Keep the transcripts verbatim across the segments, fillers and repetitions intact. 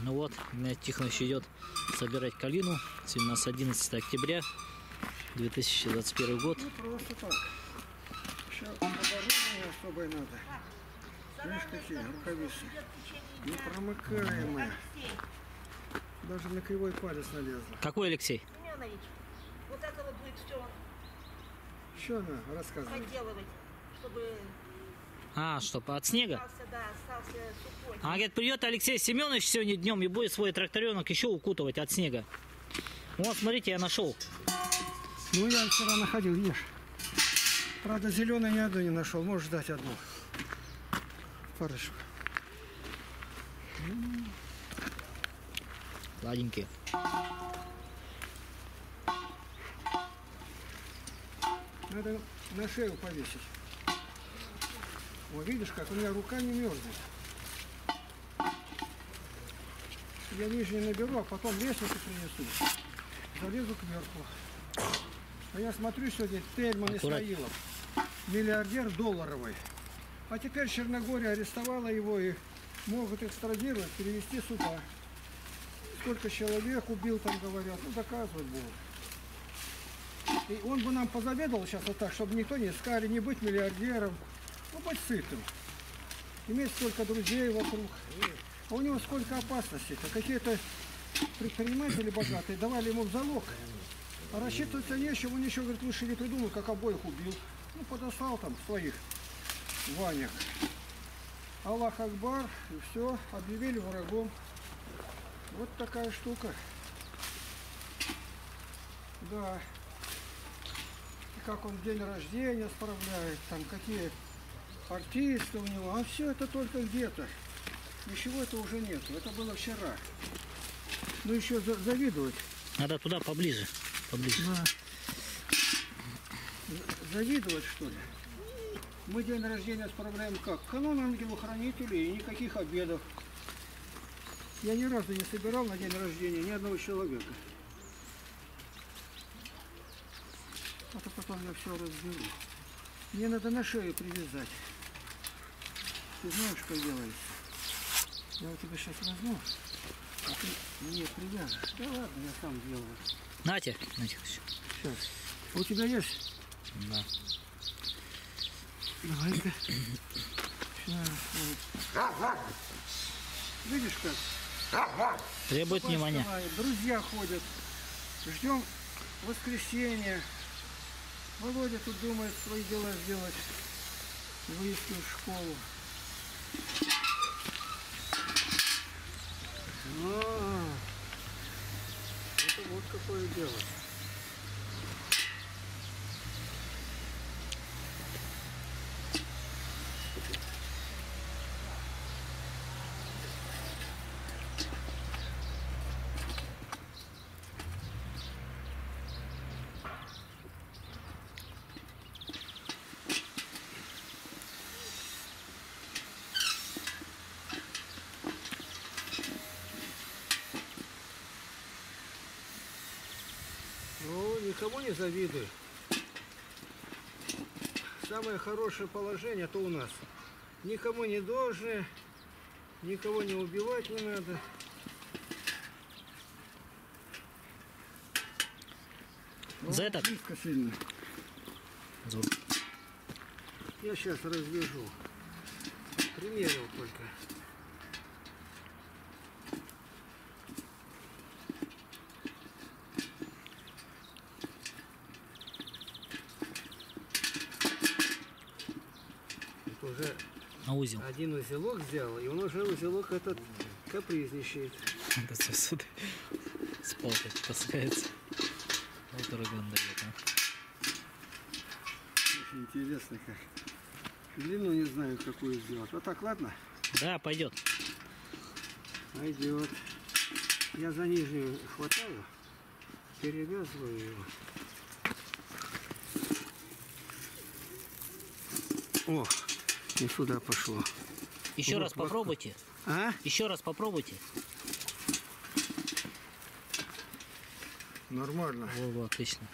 Ну вот, Игнатий Тихонович идет собирать калину. Сегодня у нас одиннадцатое октября две тысячи двадцать первый год. Ну просто так. Сейчас оборудование особое надо. Видишь, какие рукавицы. Непромыкаемые. Даже на кривой палец налезла. Какой, Алексей? Семенович, вот это вот будет все Что она рассказывает? проделывать, чтобы А, чтобы от снега? остался, да, остался сухой. А, говорит, придет Алексей Семенович сегодня днем и будет свой тракторенок еще укутывать от снега. Вот, смотрите, я нашел. Ну, я вчера находил, ешь. Правда, зеленой ни одну не нашел. Можешь дать одну. Парочку. Сладенькие. Надо на шею повесить. Вот видишь, как у меня рука не мерзнет. Я нижний наберу, а потом лестницу принесу. Залезу кверху. А я смотрю сегодня Тельман Исмаилов. Миллиардер долларовый. А теперь Черногория арестовала его и могут экстрадировать, перевести сюда. Сколько человек убил, там говорят. Ну, доказывать будут. И он бы нам позаведовал сейчас вот так, чтобы никто не искали, не быть миллиардером. Ну, быть сытым. Иметь столько друзей вокруг. А у него сколько опасностей-то. Какие-то предприниматели богатые давали ему в залог. А рассчитываться нечем. Он еще, говорит, лучше не придумал, как обоих убил. Ну, подослал там своих Ваняк. Аллах Акбар. И все. Объявили врагом. Вот такая штука. Да. И как он день рождения справляет. Там какие артисты у него. А все это только где-то. Ничего это уже нету. Это было вчера. Ну еще за завидовать. Надо туда поближе. Поближе. Да. Завидовать, что ли? Мы день рождения справляем как? Канон ангелу-хранителей и никаких обедов. Я ни разу не собирал на день рождения ни одного человека. Это потом я все разберу. Мне надо на шею привязать. Ты знаешь, что делается? Я у тебя сейчас возьму, а ты мне привяжешь. Да ладно, я сам делаю. Нате, Нате. Сейчас. У тебя есть? Да. Давай-ка. Сейчас. Видишь как? Требует Папа внимания. вставает, друзья ходят. Ждем воскресенья. Володя тут думает свои дела сделать. Выискивает школу. А, это вот какое дело. Ну, никому не завидуй. Самое хорошее положение то у нас. Никому не должны, никого не убивать не надо. За О, этот? близко сильно. Звук. Я сейчас развяжу. Примерил только. Это уже На узел. один узелок взял, и он уже узелок этот капризничает. Это все сюда с палкой таскается. Вот ураган дает, а. Очень интересно как. Длину не знаю, какую сделать. Вот так, ладно? Да, пойдет. Пойдет. Я за нижнюю хватаю, перевязываю его. О, и сюда пошло. Еще Вот, раз вот. попробуйте. А? Еще раз попробуйте. Нормально. Во, во, отлично.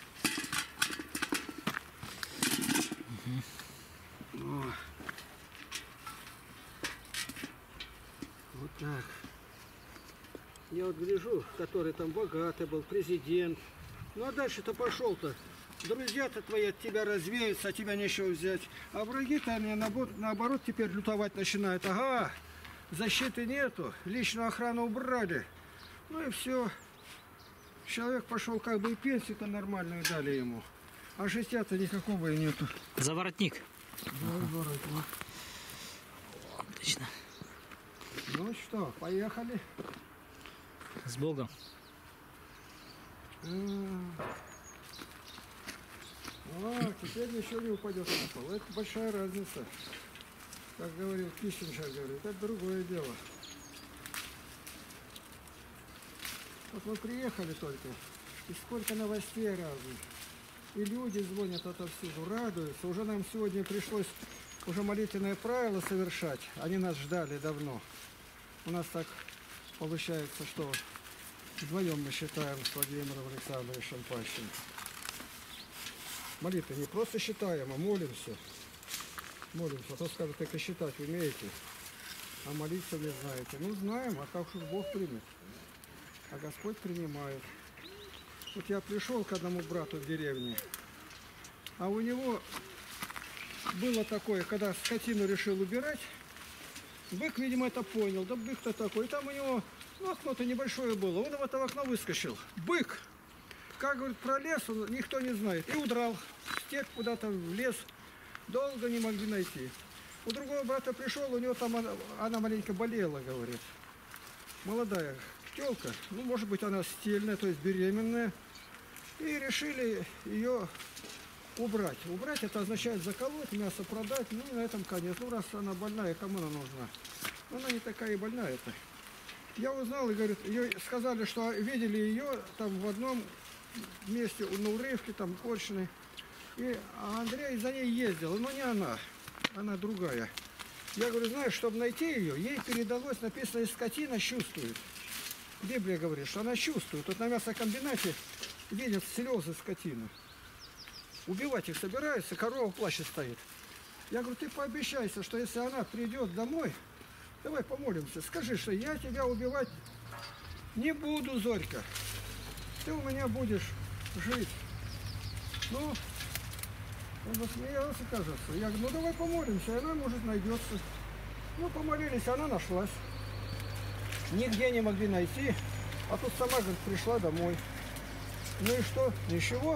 О. Вот так. Я вот гляжу, который там богатый был, президент. Ну а дальше-то пошел-то. Друзья-то твои от тебя развеются, а тебя нечего взять. А враги-то они наоборот теперь лютовать начинают. Ага, защиты нету, личную охрану убрали. Ну и все. Человек пошел, как бы и пенсию-то нормальную дали ему. А житья-то никакого и нету. Заворотник. Да, заворотник. Отлично. Ну что, поехали. С Богом. А, теперь ничего не упадет на пол. Это большая разница. Как говорил Киссинджер, говорит, это другое дело. Вот мы приехали только, и сколько новостей разных. И люди звонят отовсюду, радуются. Уже нам сегодня пришлось уже молитвенное правило совершать. Они нас ждали давно. У нас так получается, что вдвоем мы считаем с Владимиром Александровичем Пащиным. Молитвы не просто считаем, а молимся. Молимся. А то скажут, только считать умеете, а молиться не знаете. Ну, знаем, а как уж Бог примет. А Господь принимает. Вот я пришел к одному брату в деревне, а у него было такое, когда скотину решил убирать, бык, видимо, это понял, да бык-то такой, и там у него, ну, окно-то небольшое было, он в это окно выскочил. Бык! Как, говорит, пролез, он, никто не знает, и удрал в степь куда-то, в лес, долго не могли найти. У другого брата пришел, у него там она, она маленько болела, говорит, молодая тёлка, ну, может быть, она стельная, то есть беременная, и решили ее убрать. Убрать это означает заколоть, мясо продать, ну, и на этом конец. Ну, раз она больная, кому она нужна? Ну, она не такая и больная-то. Я узнал, и, говорит, ее сказали, что видели ее там в одном месте, на урывке, там, Корчиной, и Андрей за ней ездил, но не она, она другая. Я говорю, знаешь, чтобы найти ее, ей передалось, написано, скотина чувствует. Библия говорит, что она чувствует. Тут на мясокомбинате видят слезы скотины. Убивать их собираются, корова в плаще стоит. Я говорю, ты пообещайся, что если она придет домой, давай помолимся, скажи, что я тебя убивать не буду, Зорька. Ты у меня будешь жить. Ну, он засмеялся, кажется. Я говорю, ну давай помолимся, и она, может, найдется. Ну, помолились, она нашлась. Нигде не могли найти, а тут сама, говорит, пришла домой. Ну и что? Ничего.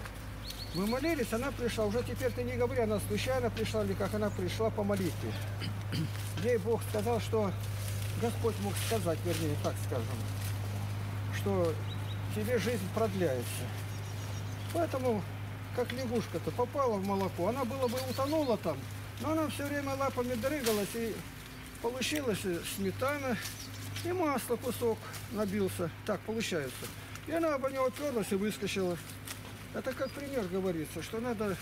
Мы молились, она пришла. Уже теперь ты не говори, она случайно пришла или как она пришла по молитве. Ей Бог сказал, что Господь мог сказать, вернее, так скажем, что тебе жизнь продляется. Поэтому, как лягушка-то попала в молоко, она было бы утонула там, но она все время лапами дрыгалась, и получилась сметана, и масло кусок набился. Так получается. И она об него оперлась и выскочила. Это как пример говорится, что надо,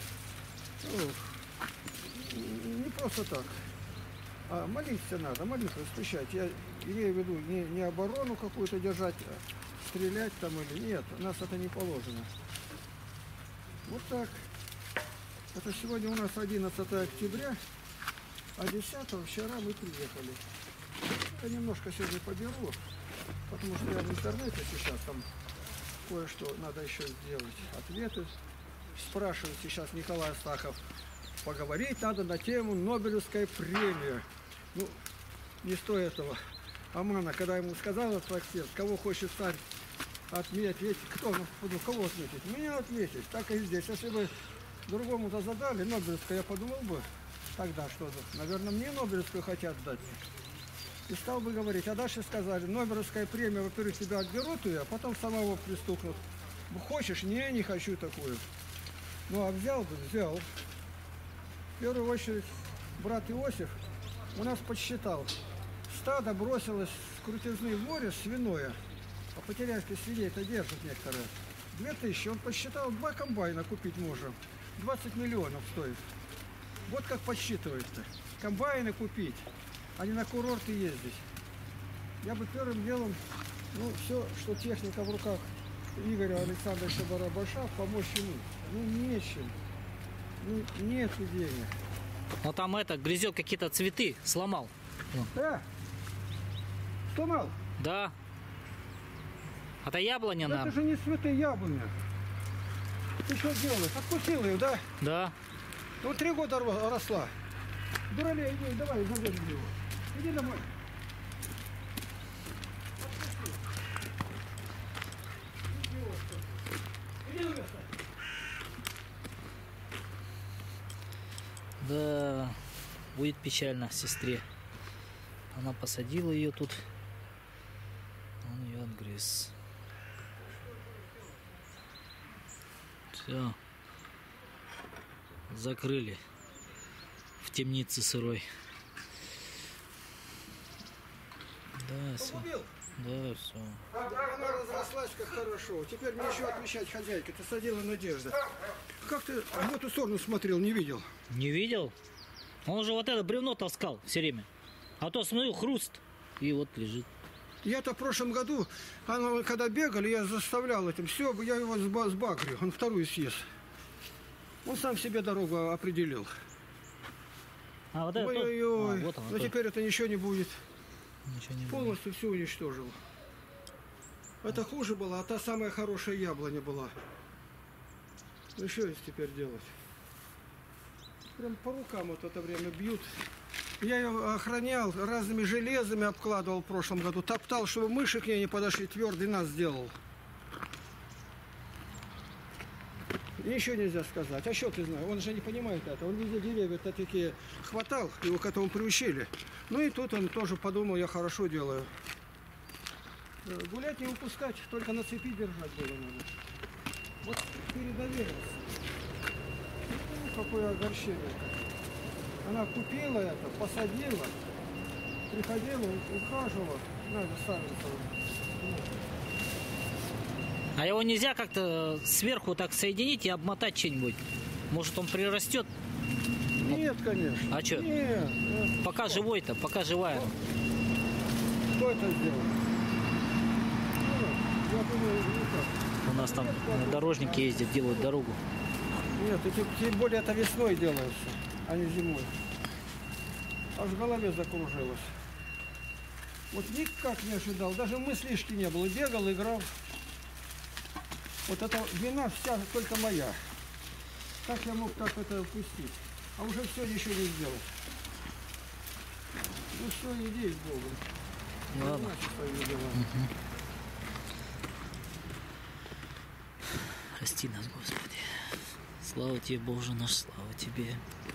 ну, не просто так, а молиться надо, молитву стучать. Я имею в виду не, не оборону какую-то держать, а стрелять там или нет. У нас это не положено. Вот так. Это сегодня у нас одиннадцатое октября, а десятого вчера мы приехали. Я немножко сегодня поберу, потому что я в интернете сейчас там кое-что надо еще сделать. Ответы спрашивает сейчас Николай Астахов. Поговорить надо на тему Нобелевская премия. Ну, не стоит этого. Амана, когда ему сказал этот отец, кого хочет царь отметить, кто, ну, кого отметить? Меня отметить. Так и здесь. Если бы другому-то задали Нобелевскую, я подумал бы тогда, что, наверное, мне Нобелевскую хотят дать. И стал бы говорить, а дальше сказали, Нобелевская премия, во-первых, тебя отберут ее, а потом самого пристукнут. Хочешь? Не, не хочу такую. Ну, а взял бы, взял. В первую очередь, брат Иосиф у нас подсчитал. Стадо бросилось с крутизны в море свиное, а по-теряйски свиней-то держат некоторые. Две тысячи. Он подсчитал, два комбайна купить можем. двадцать миллионов стоит. Вот как подсчитывается. Комбайны купить, а не на курорты ездить. Я бы первым делом, ну, все, что техника в руках Игоря Александровича Барабаша, помочь ему. Ну, нечем. Ну, нету денег. Но там это, грызет какие-то цветы, сломал. Да? Сломал? Да. Это яблоня Это нам? же не цветы яблони. Ты что делаешь? Отпустил ее, да? Да. Ну, три года ро- росла. Дуралей, иди, давай, заведем его. Иди домой. Иди на место. Да, будет печально сестре. Она посадила ее тут. Он ее отгрыз. Все. Закрыли. В темнице сырой. Да, все. Погубил? Да, все. Она разрослась как хорошо. Теперь мне еще отвечать хозяйка. Ты садила Надежда. Как ты в эту сторону смотрел, не видел? Не видел? Он же вот это бревно таскал все время. А то смотрю, хруст. И вот лежит. Я-то в прошлом году, она, когда бегали, я заставлял этим. Все, я его сба- сбагрю. Он вторую съест. Он сам себе дорогу определил. А вот это тот? Ой-ой-ой. А, вот он, Но тот. теперь это ничего не будет. Ничего не будет. Полностью все уничтожил. Это хуже было, а та самая хорошая яблоня была. Ну что здесь теперь делать? Прям по рукам вот это время бьют. Я ее охранял, разными железами обкладывал в прошлом году. Топтал, чтобы мыши к ней не подошли, твердый нас сделал. Ничего нельзя сказать. А что ты знаешь? Он же не понимает это. Он везде деревья-то такие хватал, его к этому приучили. Ну и тут он тоже подумал, я хорошо делаю. Э, Гулять не выпускать, только на цепи держать было надо. Вот передоверился. Ну, какое огорчение. Она купила это, посадила, приходила, ухаживала. Надо саженца. А его нельзя как-то сверху так соединить и обмотать что-нибудь? Может, он прирастет? Нет, конечно. А чё? Нет. э, Пока живой-то, пока живая. Кто это сделал? Ну, я думаю, никак. У нас там э, дорожники ездят, делают дорогу. Нет, и тем, тем более это весной делается, а не зимой. Аж в голове закружилось. Вот никак не ожидал, даже мыслишки не было. Бегал, играл. Вот эта вина вся только моя. Как я мог так это упустить? А уже все ничего не сделал. Ну что, иди с Богом. Ладно. Иначе своими делами. Прости нас, Господи. Слава тебе, Боже наш, слава тебе.